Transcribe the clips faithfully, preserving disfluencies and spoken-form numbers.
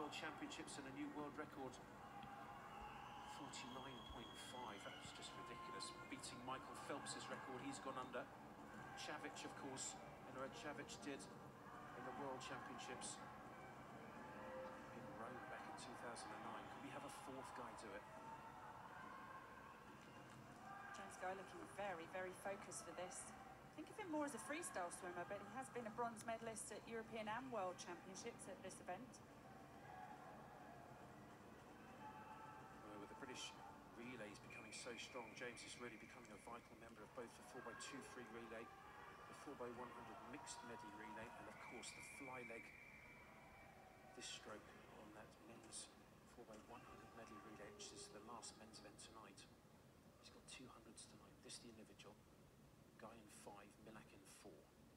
World Championships and a new world record. forty-nine point five, that was just ridiculous. Beating Michael Phelps's record, he's gone under. Čavić, of course, you know what Čavić did in the World Championships in Rome back in two thousand nine. Could we have a fourth guy do it? James Guy looking very, very focused for this. Think of him more as a freestyle swimmer, but he has been a bronze medalist at European and World Championships at this event. Well, with the British relays becoming so strong, James is really becoming a vital member of both the four by two free relay, the four by one hundred mixed medley relay, and of course the fly leg. This stroke on that men's four by one hundred medley relay, which is the last men's event tonight. He's got two hundreds tonight. This the individual. Guy in five, Milak in four.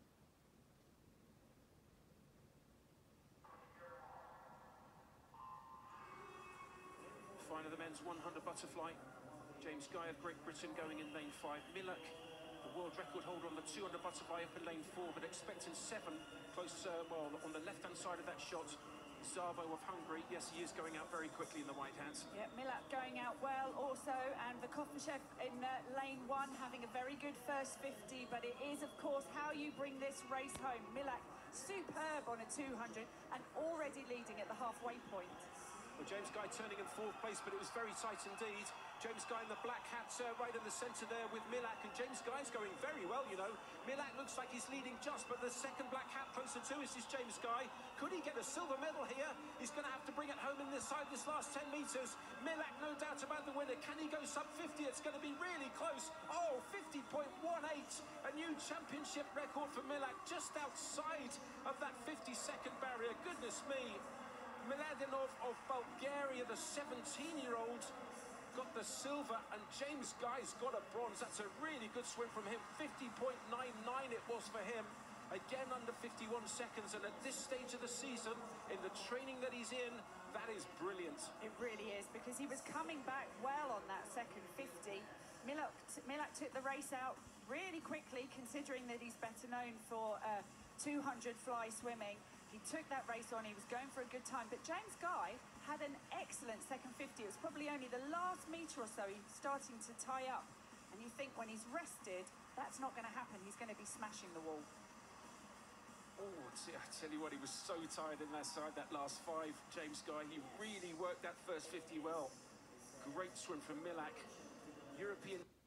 Final of the men's one hundred butterfly. James Guy of Great Britain going in lane five. Milak, the world record holder on the two hundred butterfly, up in lane four, but expecting seven close, uh, well, on the left-hand side of that shot. Szabo of Hungary, yes, he is going out very quickly in the white hats. Yeah, Milak going out well also, and the Kofashev in uh, lane one having a very good first fifty, but it is, of course, how you bring this race home. Milak superb on a two hundred and already leading at the halfway point. Well, James Guy turning in fourth place, but it was very tight indeed. James Guy in the black hat uh, right in the centre there with Milak, and James Guy's going very well, you know. Milak looks like he's leading just, but the second black hat closer to us is James Guy. Could he get a silver medal here? He's going to have to bring it home in this side, this last ten metres. Milak, no doubt about the winner. Can he go sub fifty? It's going to be really close. Oh, fifty point one eight, a new championship record for Milak, just outside of that fifty second barrier. Goodness me. Miladinov of Bulgaria, the seventeen-year-old, got the silver, and James Guy's got a bronze. That's a really good swim from him. fifty point nine nine it was for him. Again, under fifty-one seconds, and at this stage of the season, in the training that he's in, that is brilliant. It really is, because he was coming back well on that second fifty. Milak, Milak took the race out really quickly, considering that he's better known for uh, two hundred fly swimming. He took that race on, he was going for a good time, but James Guy had an excellent second fifty. It was probably only the last metre or so he's starting to tie up. And you think when he's rested, that's not going to happen. He's going to be smashing the wall. Oh, I tell you what, he was so tired in that side, that last five, James Guy. He really worked that first fifty well. Great swim from Milak. European...